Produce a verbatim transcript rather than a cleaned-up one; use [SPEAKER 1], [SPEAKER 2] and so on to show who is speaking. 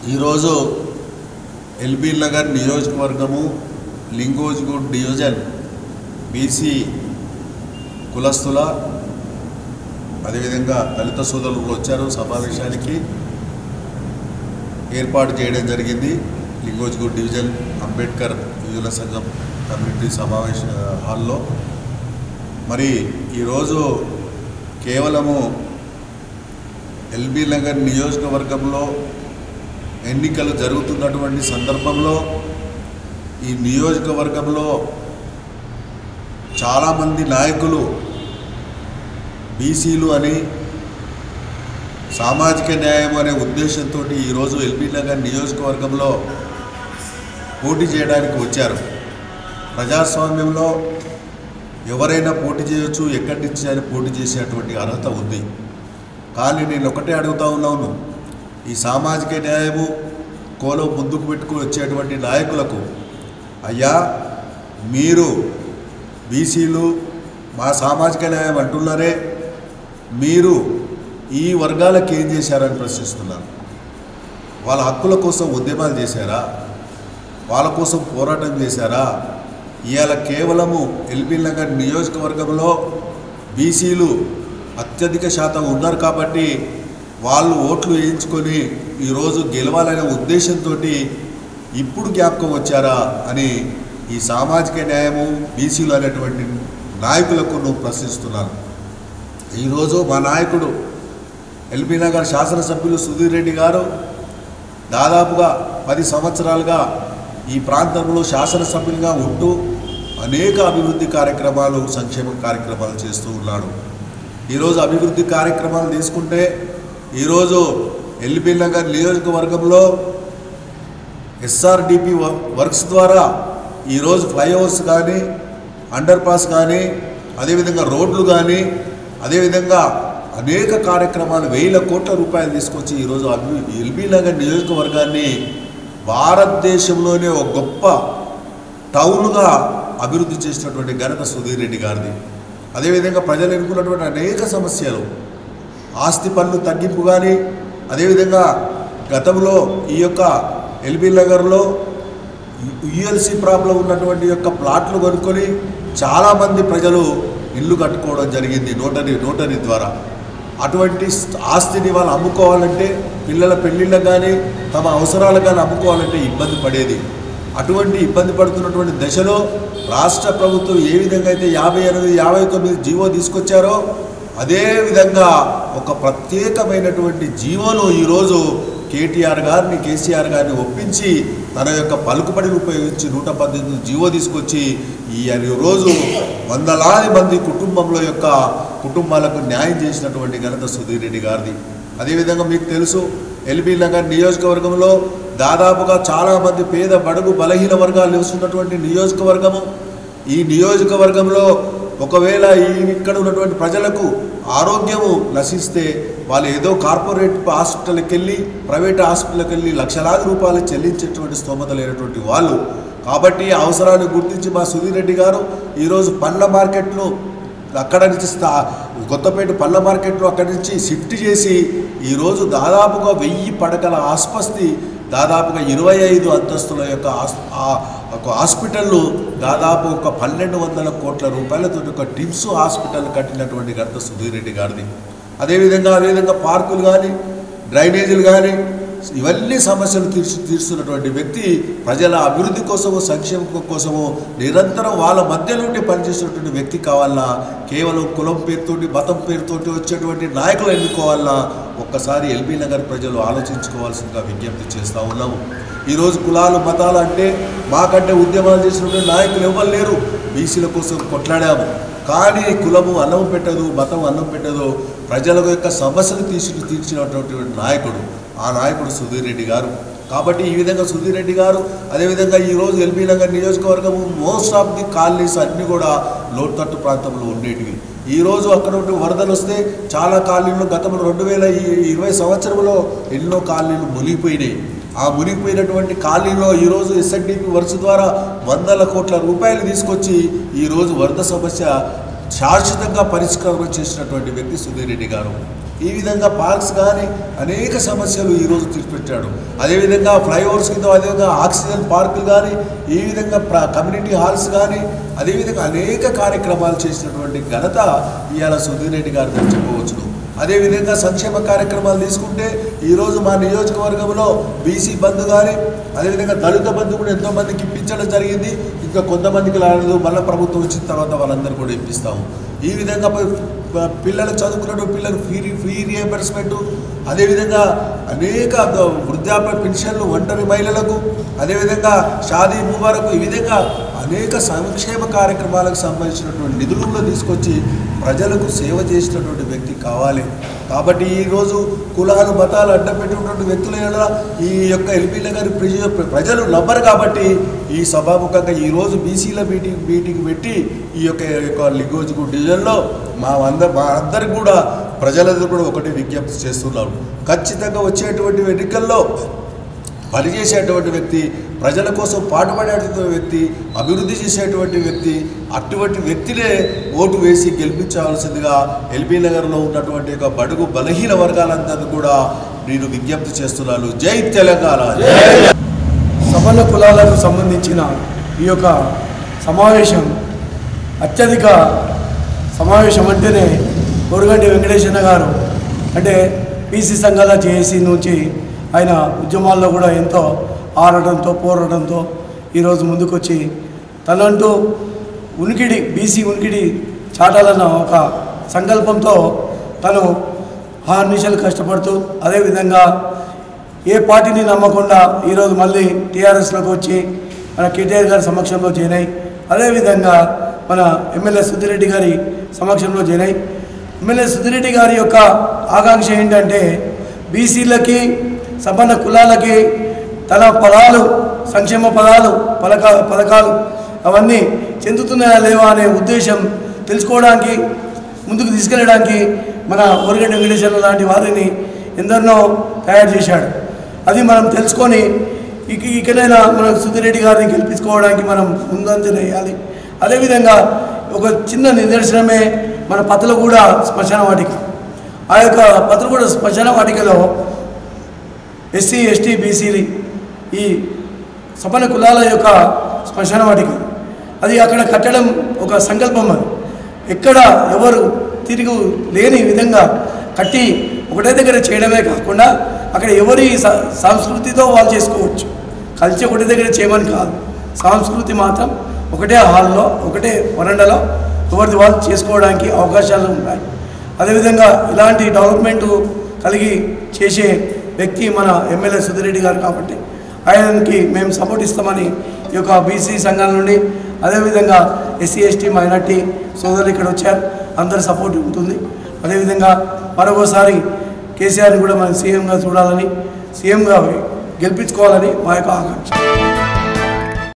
[SPEAKER 1] ఈరోజు ఎల్బీ నగర్ నియోజకవర్గము Lingojiguda division BC కులస్తుల అదేవిధంగా దళిత సోదరులు వచ్చారు. సమావేశానికి ఏర్పాటు చేయడం జరిగింది. లింగోజ్గూడ్ డివిజన్ అంబేద్కర్ యువజన సంఘం కమ్యూనిటీ సమావేశ హాల్లో. మరి ఈరోజు కేవలము ఎల్బీ నగర్ నియోజకవర్గంలో ఎన్నికలు జరుగుతున్నటువంటి సందర్భంలో ఈ నియోజకవర్గంలో చాలామంది నాయకులు బీసీలు అని సామాజిక న్యాయం అనే ఉద్దేశంతో ఈరోజు ఎల్బీ నగర్ నియోజకవర్గంలో పోటీ చేయడానికి వచ్చారు. ప్రజాస్వామ్యంలో ఎవరైనా పోటీ చేయొచ్చు, ఎక్కడి నుంచి అయినా పోటీ చేసేటువంటి అర్హత ఉంది. కానీ నేను ఒకటే అడుగుతా ఉన్నాను, ఈ సామాజిక న్యాయము కోలో ముందుకు పెట్టుకుని వచ్చేటువంటి నాయకులకు, అయ్యా మీరు బీసీలు మా సామాజిక న్యాయం అంటున్నారే, మీరు ఈ వర్గాలకు ఏం చేశారని ప్రశ్నిస్తున్నారు. వాళ్ళ హక్కుల కోసం ఉద్యమాలు చేశారా? వాళ్ళ కోసం పోరాటం చేశారా? ఇవాళ కేవలము ఎల్బీ నగర్ నియోజకవర్గంలో బీసీలు అత్యధిక శాతం ఉన్నారు కాబట్టి వాళ్ళు ఓట్లు వేయించుకొని ఈరోజు గెలవాలనే ఉద్దేశంతో ఇప్పుడు జ్ఞాపకం వచ్చారా అని ఈ సామాజిక న్యాయము బీసీలు అనేటువంటి నాయకులకు నువ్వు ప్రశ్నిస్తున్నాను. ఈరోజు మా నాయకుడు ఎల్బీ నగర్ శాసనసభ్యులు సుధీర్ రెడ్డి గారు దాదాపుగా పది సంవత్సరాలుగా ఈ ప్రాంతంలో శాసనసభ్యులుగా ఉంటూ అనేక అభివృద్ధి కార్యక్రమాలు, సంక్షేమ కార్యక్రమాలు చేస్తూ ఉన్నాడు. ఈరోజు అభివృద్ధి కార్యక్రమాలు తీసుకుంటే ఈరోజు ఎల్బీ నగర్ నియోజకవర్గంలో ఎస్ఆర్డిపి వర్క్స్ ద్వారా ఈరోజు ఫ్లైఓవర్స్ కానీ, అండర్ పాస్ కానీ, అదేవిధంగా రోడ్లు కానీ, అదేవిధంగా అనేక కార్యక్రమాలు వేల కోట్ల రూపాయలు తీసుకొచ్చి ఈరోజు అభి ఎల్బీ నగర్ నియోజకవర్గాన్ని భారతదేశంలోనే ఒక గొప్ప టౌన్గా అభివృద్ధి చేసినటువంటి ఘనత సుధీర్ రెడ్డి గారిది. అదేవిధంగా ప్రజలు ఎన్నుకున్నటువంటి అనేక సమస్యలు, ఆస్తి పన్ను తగ్గింపు కానీ, అదేవిధంగా గతంలో ఈ యొక్క ఎల్బీ నగర్లో యుఎల్సి ప్రాబ్లం ఉన్నటువంటి యొక్క ప్లాట్లు కొనుక్కొని చాలామంది ప్రజలు ఇల్లు కట్టుకోవడం జరిగింది నోటరీ నోటరీ ద్వారా. అటువంటి ఆస్తిని వాళ్ళు అమ్ముకోవాలంటే, పిల్లల పెళ్ళిళ్ళకు కానీ తమ అవసరాలకు కానీ అమ్ముకోవాలంటే ఇబ్బంది పడేది. అటువంటి ఇబ్బంది పడుతున్నటువంటి దశలో రాష్ట్ర ప్రభుత్వం ఏ విధంగా అయితే యాభై ఎనిమిది యాభై తొమ్మిది జీవో తీసుకొచ్చారో అదేవిధంగా ఒక ప్రత్యేకమైనటువంటి జీవోను ఈరోజు కేటీఆర్ గారిని కేసీఆర్ గారిని ఒప్పించి తన యొక్క పలుకుబడిని ఉపయోగించి నూట పద్దెనిమిది జీవో తీసుకొచ్చి ఈ రోజు వందలాది మంది కుటుంబంలో యొక్క కుటుంబాలకు న్యాయం చేసినటువంటి ఘనత సుధీర్ రెడ్డి గారిది. అదేవిధంగా మీకు తెలుసు, ఎల్బీ నగర్ నియోజకవర్గంలో దాదాపుగా చాలామంది పేద బడుగు బలహీన వర్గాలు నివసిస్తున్నటువంటి నియోజకవర్గము. ఈ నియోజకవర్గంలో ఒకవేళ ఈ ఇక్కడ ఉన్నటువంటి ప్రజలకు ఆరోగ్యము నశిస్తే వాళ్ళు ఏదో కార్పొరేట్ హాస్పిటల్కి వెళ్ళి, ప్రైవేట్ హాస్పిటల్కి వెళ్ళి లక్షలాది రూపాయలు చెల్లించేటువంటి స్తోమత లేనటువంటి వాళ్ళు. కాబట్టి అవసరాన్ని గుర్తించి మా సుధీర్ రెడ్డి గారు ఈరోజు పండ్ల మార్కెట్లు అక్కడ నుంచి స్థా కొత్తపేట పళ్ళ మార్కెట్లో అక్కడి నుంచి షిఫ్ట్ చేసి ఈరోజు దాదాపుగా వెయ్యి పడకల ఆసుపత్రి, దాదాపుగా ఇరవై ఐదు అంతస్తుల యొక్క ఒక హాస్పిటళ్ళు, దాదాపు ఒక పన్నెండు వందల కోట్ల రూపాయలతో ఒక టిమ్స్ హాస్పిటల్ కట్టినటువంటి ఘనత సుధీర్ రెడ్డి గారిది. అదేవిధంగా అదేవిధంగా పార్కులు కానీ, డ్రైనేజీలు కానీ, ఇవన్నీ సమస్యలు తీర్చి తీరుస్తున్నటువంటి వ్యక్తి ప్రజల అభివృద్ధి కోసము, సంక్షేమం కోసము నిరంతరం వాళ్ళ మధ్య నుండి పనిచేస్తున్నటువంటి వ్యక్తి కావాలన్నా, కేవలం కులం పేరుతోటి మతం పేరుతోటి వచ్చేటువంటి నాయకులు ఎన్నుకోవాలన్నా ఒక్కసారి ఎల్బీ నగర్ ప్రజలు ఆలోచించుకోవాల్సిందిగా విజ్ఞప్తి చేస్తూ ఉన్నాము. ఈరోజు కులాలు మతాలు అంటే మాకంటే ఉద్యమాలు చేసినటువంటి నాయకులు ఎవరు లేరు. బీసీల కోసం కొట్లాడాము, కానీ కులము అన్నం పెట్టదు, మతం అన్నం పెట్టదు. ప్రజల యొక్క సమస్యలు తీర్చి తీర్చినటువంటి నాయకుడు ఆ నాయకుడు సుధీర్ రెడ్డి గారు. కాబట్టి ఈ విధంగా సుధీర్ రెడ్డి గారు, అదేవిధంగా ఈరోజు ఎల్బీ నగర్ నియోజకవర్గము మోస్ట్ ఆఫ్ ది కాలనీస్ అన్నీ కూడా లోతట్టు ప్రాంతంలో ఉండేటివి. ఈరోజు అక్కడ ఉంటే వరదలు వస్తే చాలా కాలనీలు గతంలో రెండు వేల ఇరవై సంవత్సరంలో ఎన్నో కాలనీలు మునిగిపోయినాయి. ఆ మునిగిపోయినటువంటి కాలనీలో ఈరోజు ఎస్ఎన్డిపి వర్క్స్ ద్వారా వందల కోట్ల రూపాయలు తీసుకొచ్చి ఈరోజు వరద సమస్య శాశ్వతంగా పరిష్కారం చేసినటువంటి వ్యక్తి సుధీర్ రెడ్డి గారు. ఈ విధంగా పార్క్స్ కానీ అనేక సమస్యలు ఈరోజు తీర్చిపెట్టాడు. అదేవిధంగా ఫ్లైఓవర్స్ కింద అదేవిధంగా ఆక్సిజన్ పార్కులు కానీ, ఈ విధంగా ప్ర కమ్యూనిటీ హాల్స్ కానీ, అదేవిధంగా అనేక కార్యక్రమాలు చేసినటువంటి ఘనత ఇవాళ సుధీర్ రెడ్డి గారు చెప్పవచ్చును. అదేవిధంగా సంక్షేమ కార్యక్రమాలు తీసుకుంటే ఈరోజు మా నియోజకవర్గంలో బీసీ బంధు కానీ, అదేవిధంగా దళిత బంధు కూడా ఎంతోమందికి ఇప్పించడం జరిగింది. ఇంకా కొంతమందికి రాలేదు, మళ్ళీ ప్రభుత్వం వచ్చిన తర్వాత వాళ్ళందరూ కూడా ఇప్పిస్తాము. ఈ విధంగా పిల్లలు చదువుకున్నట్టు పిల్లలు ఫీ ఫీ రియంబర్స్మెంట్, అదేవిధంగా అనేక వృద్ధాప్య పెన్షన్లు ఒంటరి మహిళలకు, అదేవిధంగా షాదీ ముబారకు, ఈ విధంగా అనేక సంక్షేమ కార్యక్రమాలకు సంబంధించినటువంటి నిధులను తీసుకొచ్చి ప్రజలకు సేవ చేసినటువంటి వ్యక్తి కావాలి. కాబట్టి ఈరోజు కులాలు మతాలు అడ్డపెట్టినటువంటి వ్యక్తుల ఈ యొక్క ఎల్బీ నగర్ ప్రజలు నమ్మరు. కాబట్టి ఈ సభాముఖంగా ఈరోజు బీసీల మీటింగ్ మీటింగ్ పెట్టి ఈ యొక్క యొక్క లిగోజ్గు డివిజన్లో మా అందరు మా అందరికి కూడా ప్రజలందరూ కూడా ఒకటి విజ్ఞప్తి చేస్తున్నారు. ఖచ్చితంగా వచ్చేటువంటి ఎన్నికల్లో పనిచేసేటువంటి వ్యక్తి, ప్రజల కోసం పాటుపడేటువంటి వ్యక్తి, అభివృద్ధి చేసేటువంటి వ్యక్తి, అటువంటి వ్యక్తినే ఓటు వేసి గెలిపించాల్సిందిగా ఎల్బీ నగర్లో ఉన్నటువంటి ఒక బడుగు బలహీన వర్గాలందరూ కూడా నేను విజ్ఞప్తి చేస్తున్నాను. జై తెలంగాణ.
[SPEAKER 2] సవర్ణ కులాలకు సంబంధించిన ఈ యొక్క సమావేశం అత్యధిక సమావేశం అంటేనే కోరుగంటి వెంకటేశ్వర గారు, అంటే బీసీ సంఘాల జేఏసీ నుంచి ఆయన ఉద్యమాల్లో కూడా ఎంతో ఆడటంతో పోరాటంతో ఈరోజు ముందుకొచ్చి తనంటూ ఉనికిడి బీసీ ఉనికిడి చాటాలన్న ఒక సంకల్పంతో తను ఆర్నిషలు కష్టపడుతూ, అదేవిధంగా ఏ పార్టీని నమ్మకుండా ఈరోజు మళ్ళీ టీఆర్ఎస్లోకి వచ్చి మన కేటీఆర్ గారి సమక్షంలో చేరాయి. అదేవిధంగా మన ఎమ్మెల్యే సుధీర్ రెడ్డి గారి సమక్షంలో చేరాయి. ఎమ్మెల్యే సుధీర్ రెడ్డి గారి యొక్క ఆకాంక్ష ఏంటంటే బీసీలకి సవర్ణ కులాలకి తన పదాలు, సంక్షేమ పదాలు, పథక పథకాలు అవన్నీ చెందుతున్నాయా లేవా అనే ఉద్దేశం తెలుసుకోవడానికి, ముందుకు తీసుకెళ్ళడానికి మన కోరుగంటి వెంకటేశ్వర లాంటి వారిని ఎందరినో తయారు చేశాడు. అది మనం తెలుసుకొని ఇక ఇకనైనా మనం సుధీర్ రెడ్డి గారిని గెలిపించుకోవడానికి మనం ముందంజన వేయాలి. అదేవిధంగా ఒక చిన్న నిదర్శనమే మన పతలగూడ శ్మశాన వాటిక. ఆ యొక్క పతలగూడ శ్మశాన వాటికలో ఎస్సీ ఎస్టీ బీసీలు ఈ సవర్ణ కులాల యొక్క శ్మశాన వాటిక, అది అక్కడ కట్టడం ఒక సంకల్పం. అది ఎక్కడ ఎవరు తిరిగి లేని విధంగా కట్టి ఒకటే దగ్గర చేయడమే కాకుండా అక్కడ ఎవరి సంస్కృతితో వాళ్ళు చేసుకోవచ్చు. కలిసి ఒకటే దగ్గర చేయమని కాదు, సంస్కృతి మాత్రం ఒకటే హాల్లో ఒకటే వరండాలో ఎవరిది వాళ్ళు చేసుకోవడానికి అవకాశాలు ఉన్నాయి. అదేవిధంగా ఇలాంటి డెవలప్మెంట్ కలిగి చేసే వ్యక్తి మన ఎమ్మెల్యే సుధీర్ రెడ్డి గారు. కాబట్టి ఆయనకి మేము సపోర్ట్ ఇస్తామని ఈ యొక్క బీసీ సంఘాల నుండి, అదేవిధంగా ఎస్సీ ఎస్టీ మైనార్టీ సోదరులు ఇక్కడ వచ్చారు, అందరి సపోర్ట్ ఉంటుంది. అదేవిధంగా మరొకసారి కేసీఆర్ని కూడా మనం సీఎంగా చూడాలని, సీఎంగా గెలిపించుకోవాలని మా యొక్క ఆకాంక్ష.